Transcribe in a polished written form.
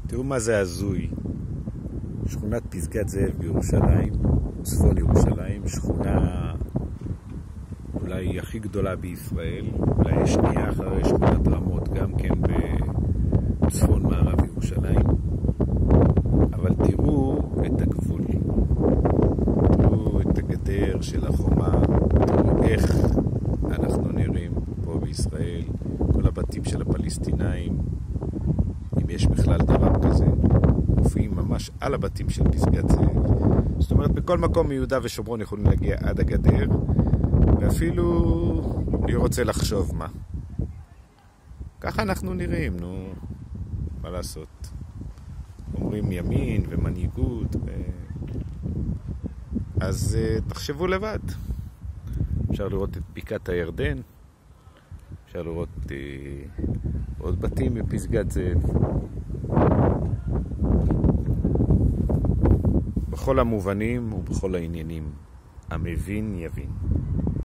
תראו מה זה הזוי. שכונת פסגת זאב בירושלים, צפון ירושלים, שכונה אולי הכי גדולה בישראל, אולי שנייה אחרי שכונת רמות, גם כן בצפון מערב ירושלים. אבל תראו את הגבול, תראו את הגדר של החומה, תראו איך אנחנו נראים פה בישראל, כל הבתים של הפלסטינאים, אם יש בכלל דבר כזה, מופיעים ממש על הבתים של פסגת זאב. זאת אומרת, בכל מקום מיהודה ושומרון יכולים להגיע עד הגדר, ואפילו אני רוצה לחשוב מה. ככה אנחנו נראים, נו, מה לעשות? אומרים ימין ומנהיגות, אז תחשבו לבד. אפשר לראות את בקעת הירדן, אפשר לראות עוד בתים מפסגת זאב. בכל המובנים ובכל העניינים, המבין יבין.